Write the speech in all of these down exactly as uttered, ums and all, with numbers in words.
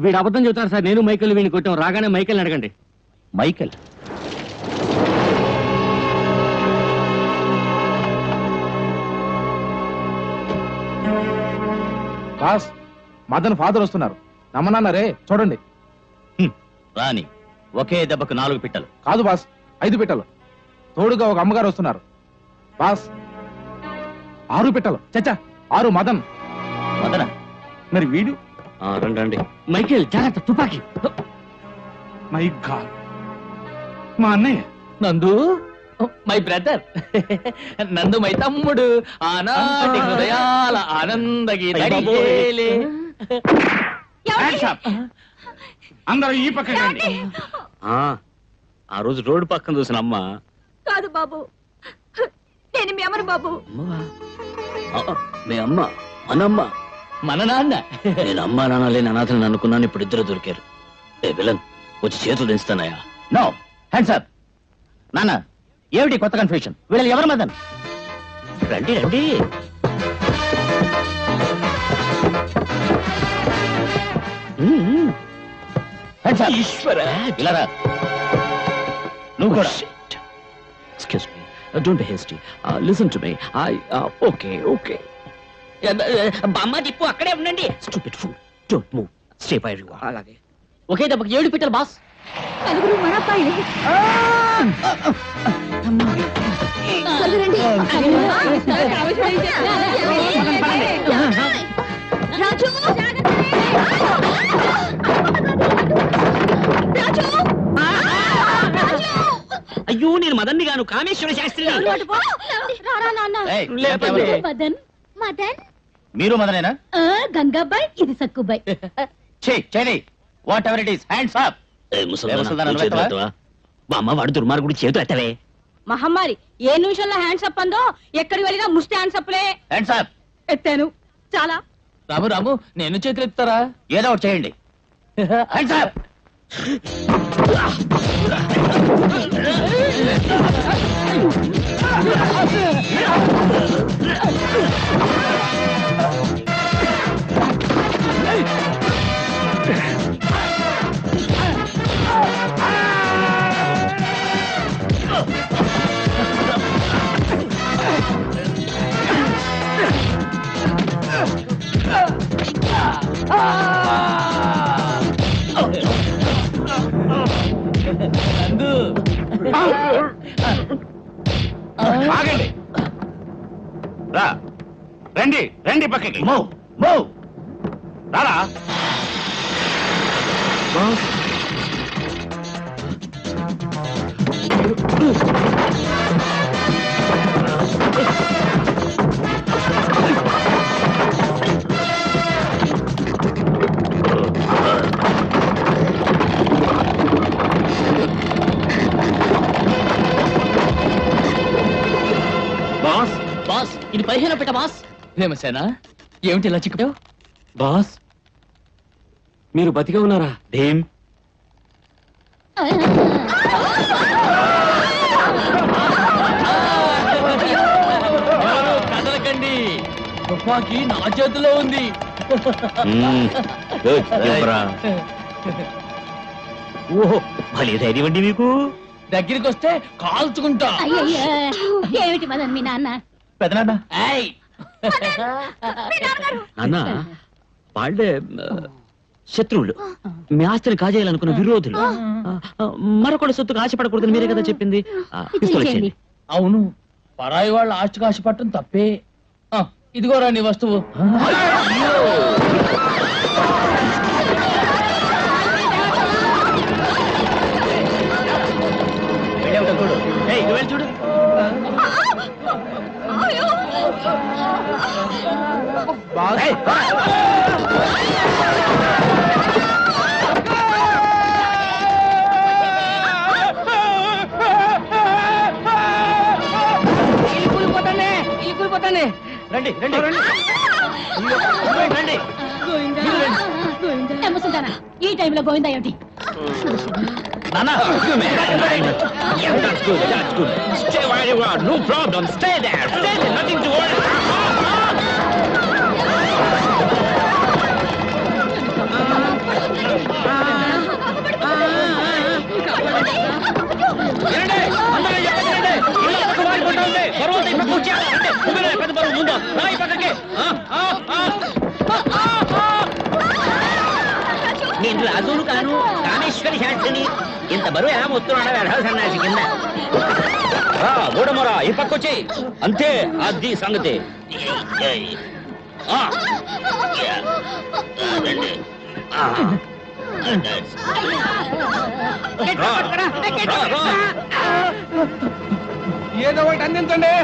వీడు అబద్ధం చెబుతారు సార్. నేను మైకేల్ వీడిని కొట్టాం. రాగానే మైకేల్ అడగండి. మైకేల్ బాస్, మదన్ ఫాదర్ వస్తున్నారు. నమ్మనాన్నరే, చూడండి. రాని ఒకే దెబ్బకు నాలుగు పిట్టలు కాదు బాస్, ఐదు పిట్టలు. తోడుగా ఒక అమ్మగారు వస్తున్నారు. బాస్, ఆరు పిట్టలు. చచ్చా, ఆరు. మదన్. మదన మరి వీడు? రండి రండి. మైకేల్ జాగ్రత్త, తుపాకీ. మై గాడ్, మా అన్నయ్య. నందు మై బ్రదర్. నందు మై తమ్ముడు. ఆనాటి హృదయాల ఆనంద గీతలే. అందరూ ఈ పక్క రండి. ఆ రోజు రోడ్డు పక్కన చూసిన అమ్మ కాదు బాబు, నేను మీ అమ్మను బాబు. మీ అమ్మ మనమ్మ మన నాన్న. నేను అమ్మా నాన్న లేని అనాథలను అనుకున్నాను. ఇప్పుడు ఇద్దరు దొరికారు. ఏ విలన్, వచ్చి చేతులు దించుతానయ్యా. No hands up. నాన్న ఏమిటి కొత్త కన్ఫ్యూషన్? వీళ్ళు ఎవరు మదన్? రండి రండి. ఈశ్వర, ఇలా రా. నువ్వు కూడా. Excuse me. Uh, don't be hasty. Uh, listen to me. I. Uh, okay, okay. బామ్మ దిప్పు అక్కడే ఉండండి. Stupid fool. Don't move. Stay where you are. అలాగే. ఒకే దెబ్బకి ఏడు పిట్టలు బాస్. నలుగురు మన అబ్బాయి. రాజు, అయ్యో, నేను మదన్ని గాను, కామేశ్వర శాస్త్రి. మదన్ మదన్ మీరు మదనేనా? గంగాబాయ్, ఇది Sakkubai. Whatever it is, hands up. మా అమ్మ వాడు దుర్మార్గుడు, చేతులు ఎత్తవే. మహమ్మారి ఏ నిమిషంలో హ్యాండ్స్ అప్ అందో, ఎక్కడికి వెళ్ళినా ముష్టి హ్యాండ్స్ అప్లే. Hands up. ఎత్తాను. చాలా. రాము రాము, నేను చేతులు ఎత్తారా? ఏదో ఒకటి చేయండి. Hands up. ఆగండి. రా, రండి రండి పక్కకి. Move move. రారా. బాస్ బాస్, ఇది పదిహేను పిట్ట బాస్. భీమసేనా, ఏమిటి ఇలా చిక్కుతావు? బాస్, మీరు బతిగా ఉన్నారా? భీమ్, కదలకండి, తుపాకీ నా చేతిలో ఉంది. ఓహో, భలే ధైర్యం అండి మీకు. దగ్గరికి వస్తే కాల్చుకుంటా. ఏమిటి మదన్ మీ నాన్న? పెదనాన్న. ఏయ్, నాన్న, వాళ్ళే శత్రువులు, మీ ఆస్తిని కాజేయాలనుకున్న విరోధులు. మరొకటి సొత్తుకు ఆశపడకూడదని మీరే కదా చెప్పింది. పిస్తోల్ ఇచ్చేయండి. అవును, పరాయి వాళ్ళ ఆస్తికి ఆశపడటం తప్పే. ఆ, ఇదిగోరా నీ వస్తువు. చూడు. చూడు. రండి రండి రండి. ఈ టైంలో గోవిందా ఏమిటి? నాన్న, Stay where you are, no problem. Stay there. Stay there. Nothing to worry. వచ్చేయ్. అంటే, నువ్వే పెద్ద బరువు ముందు రా ఈ పక్కకి. ఆ, ఆ, ఆ. నేను రాజును కాను కామేశ్వరి శాస్త్రిని. ఇంత బరువు ఎలా మొత్తున్నాడా వెధవ సన్నాసి కింద. రా గూడమరా ఈ పక్క వచ్చేయి. అంతే అది సంగతి. ఆ. అదండి. ఆ. రా, రా, రా. ఏదో ఒకటి అందించండి.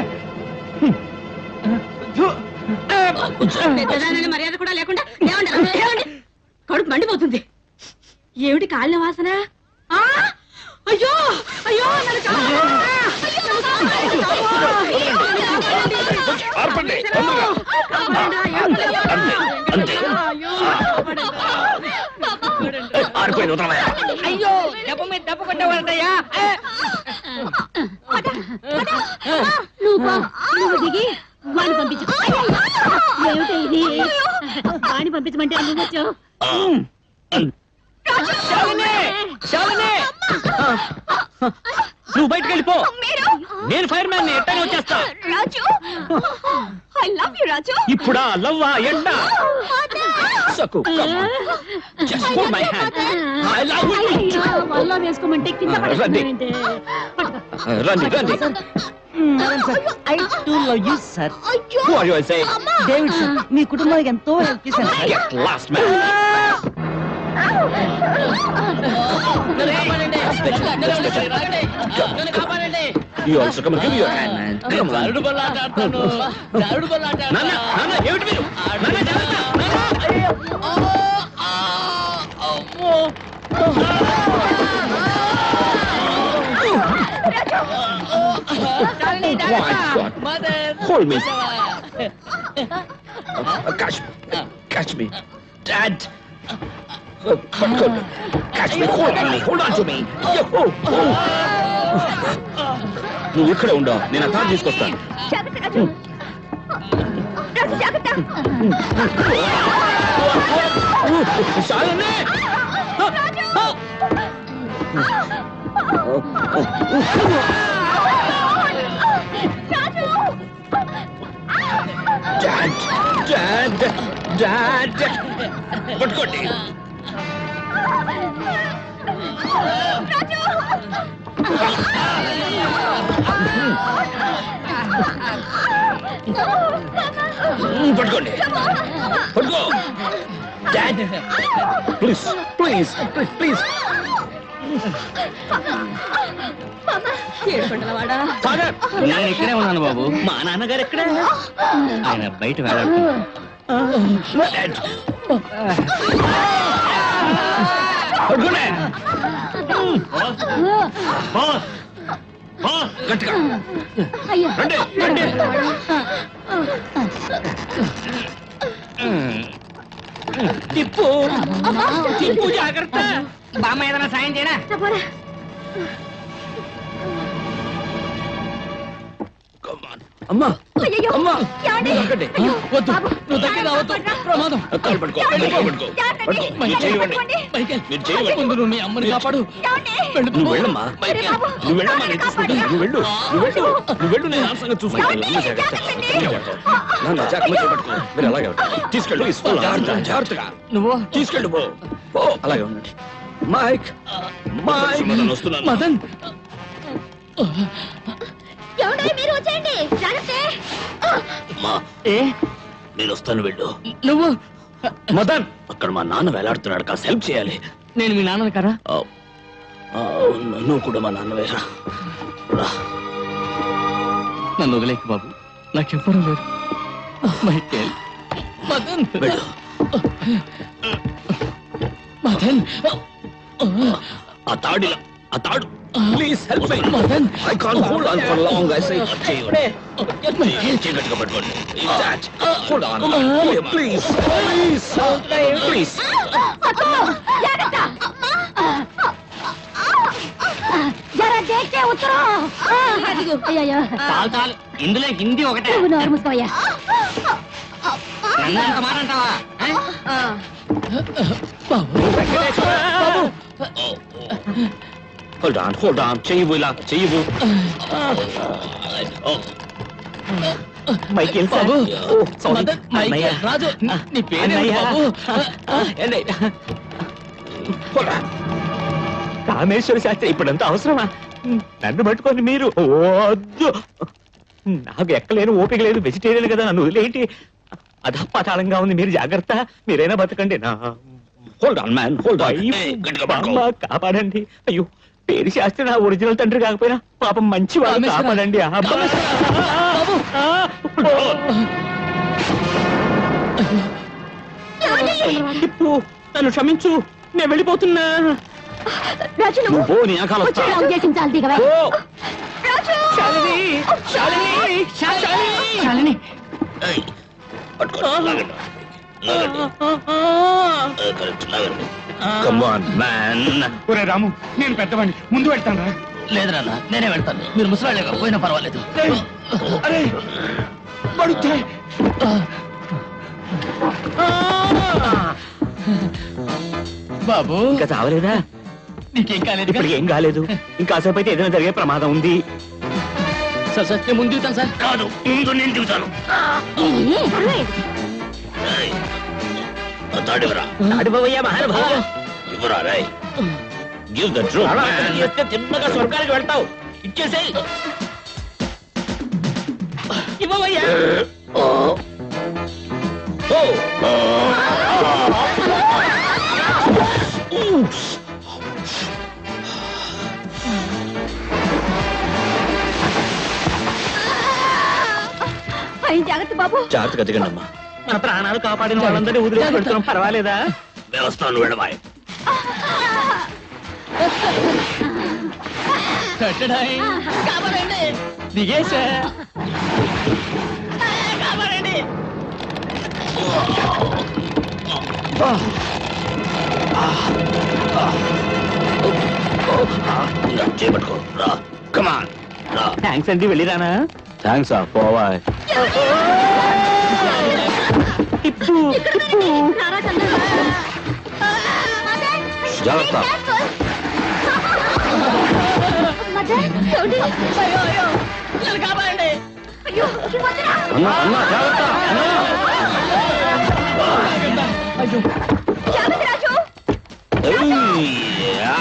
పెద్దదాని మర్యాద కూడా లేకుండా లేవండి, లేవండి. కడుపు మండిపోతుంది. ఏమిటి కాళ్ళ వాసన? ఆ! అయ్యో అయ్యో నన్ను కాపాడండి. అయ్యో, నన్ను కాపాడండి. ఆర్పండి. ఆరిపోయింది ఉత్తరమయ్య. అయ్యో దెబ్బ మీద దెబ్బ కొట్టేవాళ్ళయ్యా. నువ్వు పో, నువ్వు దిగి వాణి పంపించు. ఏమిటి ఇది? వాణి పంపించమంటే నువ్వు వచ్చావు. నువ్వు బయటకు వెళ్ళిపో. నేను ఫైర్ మ్యాన్ ని ఎట్టని వచ్చేస్తా. Raju, I love you Raju. ఇప్పుడా లవ్వా ఎండ సకు just hold my hand. I love you. వల్ల వేసుకోమంటే కింద రండి రండి రండి. I too love you sir. Who are you, I say? David sir, మీ కుటుంబానికి ఎంతో హెల్ప్ చేశాను సార్. Get lost, man. You also come and give me your hand, man. Come on. జారుడు బల్లాట ఆడతాను. జారుడు బల్లాట ఆడతా. నాన్న నాన్న ఏమిటి మీరు? నాన్న జాగ్రత్త. నాన్న. అమ్మో. Wide shot. Mother. Hold me. Uh, catch me. Catch me. Dad. Uh, pardon. Catch me. Hold on me. Hold on to me. Yo, oh, oh. నువ్వు ఇక్కడే ఉండవు. నేను ఆ తాడు తీసుకొస్తాను. శాలిని! Dad! Dad! Dad! పట్టుకోండి. పట్టుకోండి. పట్టుకో. Dad please please please. Father నేను ఇక్కడే ఉన్నాను బాబు. మా నాన్నగారు ఎక్కడ? ఆయన బయట వేలాడుతున్నారు. పట్టుకోండి. గట్టిగా రండి రండి. తిప్పు తిప్పు జాగ్రత్త. బామ్మ ఏదైనా సాయం చేయనా? అమ్మా అమ్మా వద్దు. నువ్వు దగ్గర రావద్దు. ప్రమాదం. కాలు పట్టుకో. పట్టుకో పట్టుకో. మీరు చేయవండి. మీరు చేయవండి. ముందు నువ్వు మీ అమ్మని కాపాడు. నువ్వు వెళ్ళమ్మా. నువ్వు వెళ్ళమ్మా. నేను చూసుకుంటాను. నువ్వు వెళ్ళు. నువ్వు వెళ్ళు. నువ్వు వెళ్ళు. నేను ఆసంగా చూసుకుంటాను. నాన్న జాగ్రత్త పట్టుకో. మీరు అలాగే ఉండండి. తీసుకెళ్ళు. జాగ్రత్త జాగ్రత్తగా నువ్వు తీసుకెళ్ళు. పో పో. అలాగే ఉండండి. మైక్ మైక్ వస్తున్నాను. మదన్ మీరు వచ్చేయండి. ఏ నేను వస్తాను. వెళ్ళు. నువ్వు మదన్ అక్కడ మా నాన్న వేలాడుతున్నాడు. కాస్త హెల్ప్ చేయాలి. నేను మీ నాన్న కదా. నువ్వు కూడా మా నాన్న వేరా. నన్ను వదిలేక బాబు. నాకెవ్వరూ లేరు. మైకేల్ మదన్ వెళ్ళు. మదన్ ఆ తాడిలా ఆ తాడు please help me. Madan I can't hold on for long. I say చేయవండి. చీకటిగా పట్టుకోండి. Dad hold on please please please. చాలు చాలు. ఇందులో హిందీ ఒకటే. ఎంత మాట అంటావా? Hold on hold on. చెయ్యవు ఇలా చెయ్యవు. Michael sir. బాబు ఓ, sorry. మదర్, మైకేల్, అన్నయ్య. రాజు నీ పేరు అన్నయ్య. బాబు ఏండి? పోరా. కామేశ్వర శాస్త్రి ఇప్పుడంతా అవసరమా? నన్ను పట్టుకొని మీరు వద్దు. నాకు ఎక్కలేను, ఓపిక లేదు, వెజిటేరియన్ కదా, నన్ను వదిలేంటి. అధపాతాళంగా ఉంది, మీరు జాగ్రత్త. మీరైనా బతకండి. నా hold on man hold on బామ్మ కాపాడండి. అయ్యో, పేరు శాస్త్రి నా ఒరిజినల్ తండ్రి కాకపోయినా పాపం మంచి వాడు, కామేశ్వర. కాపాడండి. అబ్బా. బాబు ఇప్పుడు నన్ను క్షమించు, నేను వెళ్ళిపోతున్నా. రాజు నువ్వు ఓ నీ ఆకాలు వచ్చి ఇలా ఉద్దేశం చాలు దిగవే Raju Shalini, Shalini, Shalini. Come on man. ఒరే రాము, నేను పెద్దవాడిని, ముందు వెళ్తాను రా. లేదు నాన్న, నేనే వెళ్తాను. మీరు ముసలాళ్ళే పోయినా పర్వాలేదు. అరే పడుతే. బాబు ఇంకా చావలేదా? నీకేం కాలేదు ఇప్పటికి ఏం కాలేదు. ఇంకాసేపు అయితే ఏదైనా జరిగే ప్రమాదం ఉంది. సార్ సార్ నేను ముందు దిగుతాను సార్. కాదు, ముందు నేను దిగుతాను. తాడివరా అడిపోయా మహానుభావ. ఇవ్వరా రాయ్. Give the truth. తిన్నగా స్వర్గానికి వెళ్తావు. ఇచ్చేసేయ్. ఇవ్వవయ్యా. అయ్యి జాగ్రత్త బాబు జాగ్రత్తగా దిగండి అమ్మా. మన ప్రాణాలు కాపాడిన వాళ్ళందరినీ వదిలేసి పెడుతున్నాం, పర్వాలేదా? వ్యవస్థను వెళ్ళబాయ్. కట్టడాయ్. కాపాడండి. దిగేసా. కాపాడండి. చేపట్టుకో రా. కమాన్ రా. థ్యాంక్స్ అండి, వెళ్ళిరానా? థ్యాంక్స్ పోవా. టిప్పు, టిప్పు. నారా చంద్ర జాగ్రత్త. మదర్ చూడండి అయ్యో అయ్యో నన్ను కాపాడండి. అయ్యో వదరా అన్నా అన్నా జాగ్రత్త. అయ్యో జాగ్రత్త రాజు అయ్యా.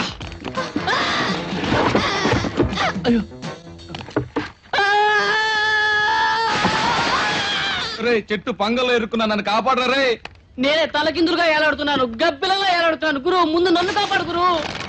అయ్యో రే చెట్టు పంగల్లో ఇరుక్కున్నా, నన్ను కాపాడరా రే. నేనే తలకిందులుగా ఏలాడుతున్నాను, గబ్బిలంగా ఏలాడుతున్నాను. గురువు ముందు నన్ను కాపాడు గురువు.